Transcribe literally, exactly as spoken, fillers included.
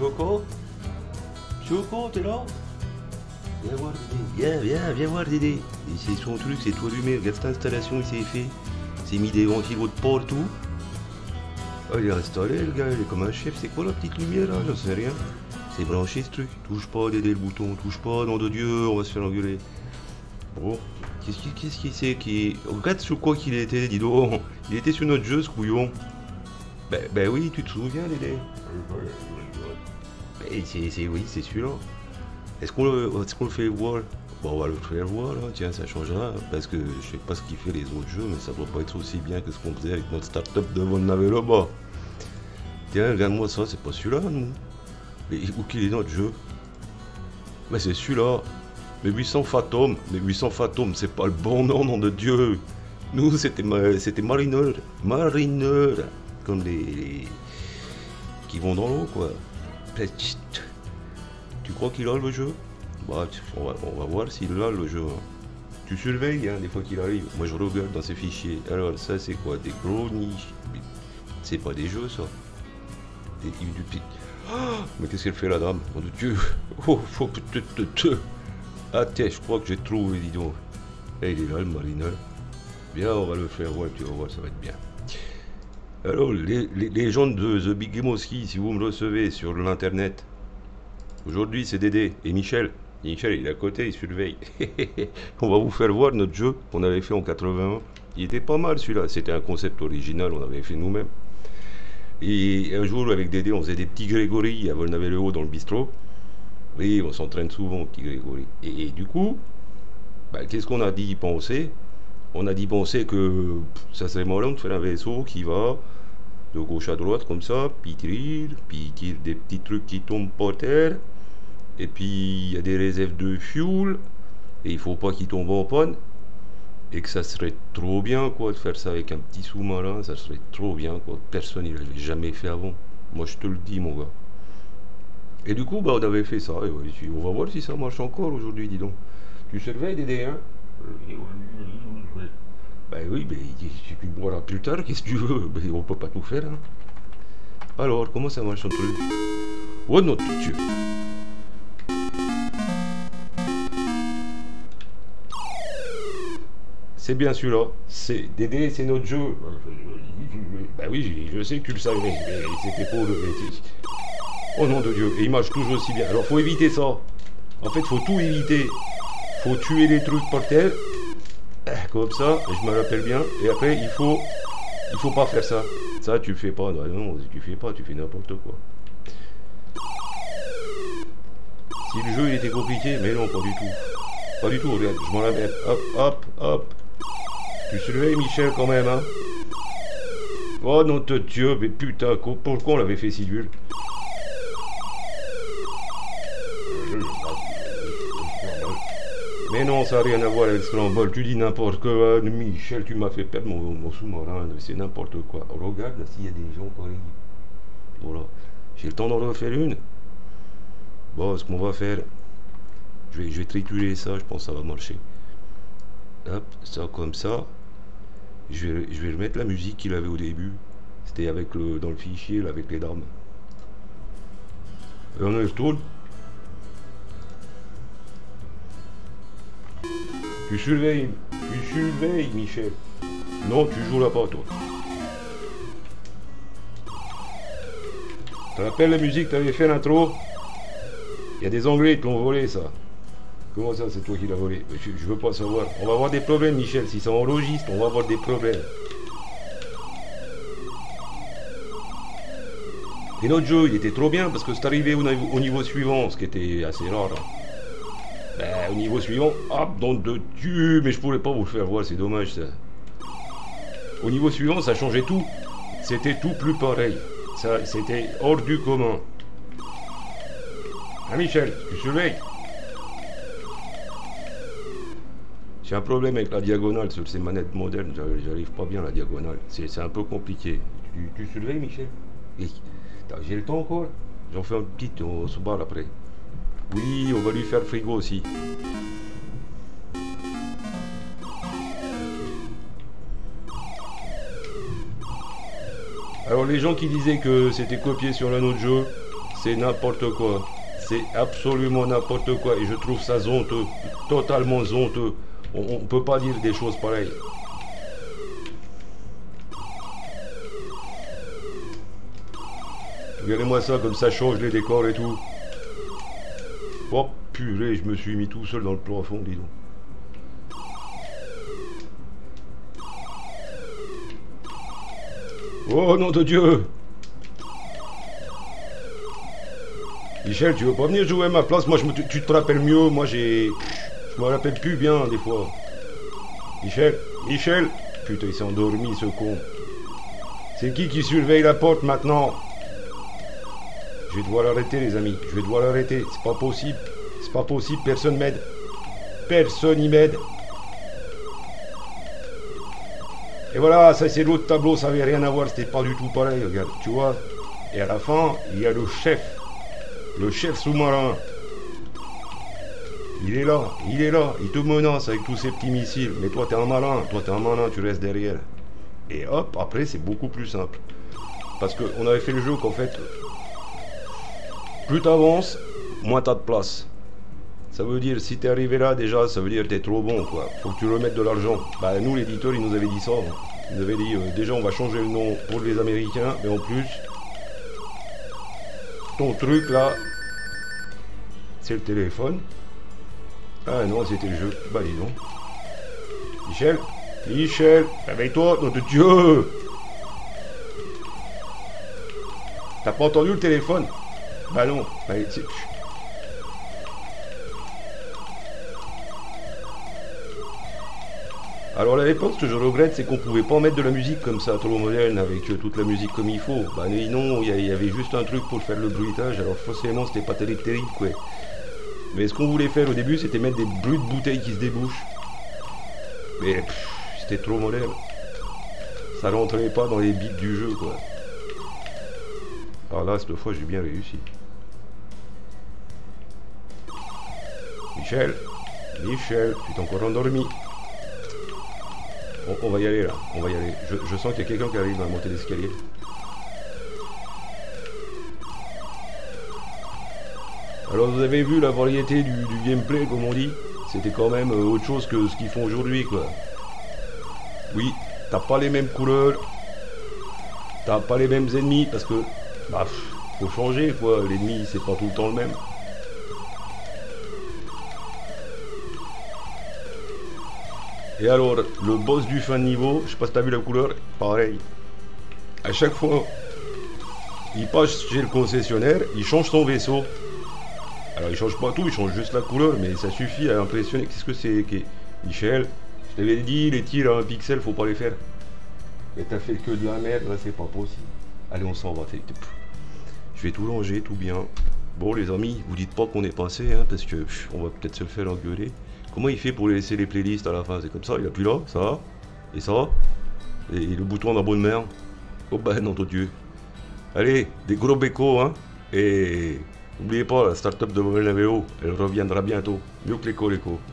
Choco? Choco, t'es là? Viens voir Dédé. Viens, viens, viens voir Dédé. Et c'est son truc, c'est tout allumé. Regarde cette installation, il s'est fait. Il s'est mis des ventilos de partout. Ah, il est installé, le gars, il est comme un chef. C'est quoi la petite lumière là? J'en sais rien. C'est branché ce truc. Touche pas, Dédé, le bouton. Touche pas, nom de Dieu, on va se faire engueuler. Bon, qu'est-ce qu'il qu'est-ce qu'il sait qui... Regarde sur quoi qu'il était, dis donc. Il était sur notre jeu, ce couillon. Ben, ben oui, tu te souviens, Dédé? Ben, c'est, c'est, oui, c'est celui-là. Est-ce qu'on le, est-ce qu'on le fait voir? Bon, on va le faire voir, là. Tiens, ça changera. Parce que je sais pas ce qu'il fait les autres jeux, mais ça doit pas être aussi bien que ce qu'on faisait avec notre start-up de Von Navet là-bas. Tiens, regarde-moi ça, c'est pas celui-là, nous. Mais où qu'il est notre jeu? Mais c'est celui-là. Mais huit cents Fantômes, mais huit cents Fantômes, c'est pas le bon nom, nom de Dieu. Nous, c'était ma... c'était marineur, marineur, comme les... les... qui vont dans l'eau, quoi. Tu crois qu'il a le jeu? Bah, on va, on va voir s'il a le jeu. Hein. Tu surveilles, hein, des fois qu'il arrive. Moi, je regarde dans ses fichiers. Alors, ça, c'est quoi? Des gros niches. C'est pas des jeux, ça. Des... du... Ah, mais qu'est-ce qu'elle fait, la dame? Mon Dieu. Oh, faut peut-être te... Ah tiens, je crois que j'ai trouvé, dis donc. Et il est là, le marineur. Bien, on va le faire voir, tu vas voir, ça va être bien. Alors, les, les, les gens de The Big Game Ski, si vous me recevez sur l'internet, aujourd'hui c'est Dédé et Michel. Michel, il est à côté, il surveille. On va vous faire voir notre jeu qu'on avait fait en quatre-vingt-un. Il était pas mal celui-là, c'était un concept original, on avait fait nous-mêmes. Et un jour, avec Dédé, on faisait des petits Grégory à Volnavez-le-Haut dans le bistrot. Oui, on s'entraîne souvent, petit Grégory. Et, et du coup, bah, qu'est-ce qu'on a dit penser? On a dit penser que pff, ça serait malin de faire un vaisseau qui va de gauche à droite comme ça, puis il tire, puis il tire des petits trucs qui tombent par terre, et puis il y a des réserves de fuel, et il faut pas qu'ils tombent en panne, et que ça serait trop bien quoi de faire ça avec un petit sous-marin, ça serait trop bien quoi. Personne ne l'avait jamais fait avant. Moi je te le dis mon gars. Et du coup, bah, on avait fait ça, et ouais, on va voir si ça marche encore aujourd'hui, dis donc. Tu surveilles, Dédé, hein? Ben oui, mais si tu boiras plus tard, qu'est-ce que tu veux? Ben, on peut pas tout faire, hein. Alors, comment ça marche ton truc? Oh non, Dieu. C'est bien celui-là. C'est Dédé, c'est notre jeu. Ben oui, je sais que tu le savais, mais c'était pour le... Oh nom de Dieu, et il marche toujours aussi bien. Alors faut éviter ça. En fait, faut tout éviter. Faut tuer les trucs par terre. Comme ça, je me rappelle bien. Et après, il faut... Il faut pas faire ça. Ça, tu fais pas. Non, non, tu fais pas, tu fais n'importe quoi. Si le jeu il était compliqué, mais non, pas du tout. Pas du tout, regarde, je m'en rappelle. Hop, hop, hop. Tu surveilles Michel quand même, hein. Oh non de Dieu, mais putain, pourquoi on l'avait fait si dur? Mais non, ça n'a rien à voir avec Scramble. Tu dis n'importe quoi. Michel, tu m'as fait perdre mon, mon sous-marin. C'est n'importe quoi. Regarde là s'il y a des gens qui arrivent. Voilà. J'ai le temps d'en refaire une. Bon, ce qu'on va faire, je vais, je vais triturer ça. Je pense que ça va marcher. Hop, ça comme ça. Je vais, je vais remettre la musique qu'il avait au début. C'était avec le dans le fichier, là, avec les dames. Et on y retourne. Tu surveilles, tu surveilles, Michel. Non, tu joues là pas, toi. Tu te rappelles la musique que tu avais fait l'intro? Il y a des Anglais qui l'ont volé, ça. Comment ça, c'est toi qui l'as volé? je, je veux pas savoir. On va avoir des problèmes, Michel. Si ça enregistre, on va avoir des problèmes. Et notre jeu, il était trop bien parce que c'est arrivé au niveau, au niveau suivant, ce qui était assez rare. Hein. Ben, au niveau suivant, ah, nom de Dieu, mais je pourrais pas vous le faire voir, c'est dommage ça. Au niveau suivant, ça changeait tout. C'était tout plus pareil. Ça, c'était hors du commun. Ah, Michel, tu surveilles? J'ai un problème avec la diagonale sur ces manettes modernes, j'arrive pas bien à la diagonale. C'est un peu compliqué. Tu, tu surveilles, Michel? J'ai le temps encore? J'en fais un petit, on se barre après. Oui, on va lui faire frigo aussi. Alors les gens qui disaient que c'était copié sur un autre jeu, C'est n'importe quoi. C'est absolument n'importe quoi. Et je trouve ça honteux. Totalement honteux. On ne peut pas dire des choses pareilles. Regardez-moi ça, comme ça change les décors et tout. Oh purée, je me suis mis tout seul dans le plafond, dis donc. Oh nom de Dieu! Michel, tu veux pas venir jouer à ma place? Moi, je me, tu, tu te rappelles mieux. Moi, j'ai... Je me rappelle plus bien, des fois. Michel, Michel! Putain, il s'est endormi, ce con. C'est qui qui surveille la porte, maintenant? Je vais devoir l'arrêter, les amis. Je vais devoir l'arrêter. C'est pas possible. C'est pas possible. Personne m'aide. Personne y m'aide. Et voilà, ça c'est l'autre tableau. Ça avait rien à voir. C'était pas du tout pareil. Regarde, tu vois. Et à la fin, il y a le chef. Le chef sous-marin. Il est là. Il est là. Il te menace avec tous ses petits missiles. Mais toi, t'es un malin. Toi, t'es un malin. Tu restes derrière. Et hop, après, c'est beaucoup plus simple. Parce qu'on avait fait le jeu qu'en fait... Plus t'avances, moins t'as de place. Ça veut dire, si t'es arrivé là, déjà, ça veut dire que t'es trop bon, quoi. Faut que tu remettes de l'argent. Bah, nous, l'éditeur, il nous avait dit ça. Hein. Il nous avait dit, euh, déjà, on va changer le nom pour les Américains, mais en plus, ton truc, là, c'est le téléphone. Ah non, c'était le jeu. Bah, dis donc. Michel Michel, réveille-toi, nom de Dieu! T'as pas entendu le téléphone? Bah non, bah, alors à l'époque, ce que je regrette, c'est qu'on pouvait pas mettre de la musique comme ça, trop moderne, avec euh, toute la musique comme il faut. Bah non, il y, y avait juste un truc pour faire le bruitage, alors forcément c'était pas terrible, terrible quoi. Mais ce qu'on voulait faire au début, c'était mettre des bruits de bouteilles qui se débouchent. Mais c'était trop moderne. Ça rentrait pas dans les bits du jeu quoi. Alors là, cette fois, j'ai bien réussi. Michel, Michel, tu t'es encore endormi. On, on va y aller là, on va y aller. Je, je sens qu'il y a quelqu'un qui arrive à monter l'escalier. Alors vous avez vu la variété du, du gameplay, comme on dit. C'était quand même euh, autre chose que ce qu'ils font aujourd'hui quoi. Oui, t'as pas les mêmes couleurs. T'as pas les mêmes ennemis parce que... Bah, faut changer quoi, l'ennemi c'est pas tout le temps le même. Et alors, le boss du fin de niveau, je sais pas si t'as vu la couleur, pareil. À chaque fois, il passe chez le concessionnaire, il change son vaisseau. Alors il change pas tout, il change juste la couleur, mais ça suffit à impressionner. Qu'est-ce que c'est que... Michel, je t'avais dit, les tirs à un pixel, faut pas les faire. Mais t'as fait que de la merde, là c'est pas possible. Allez, on s'en va. Je vais tout ranger, tout bien. Bon les amis, vous dites pas qu'on est passé, hein, parce que pff, on va peut-être se le faire engueuler. Comment il fait pour laisser les playlists à la fin? C'est comme ça, il appuie là, ça, et ça, et le bouton d'abonnement. Oh ben non, ton Dieu. Allez, des gros bécos, hein, et n'oubliez pas, la start-up de Naveo, elle reviendra bientôt. Mieux que l'écho, l'écho.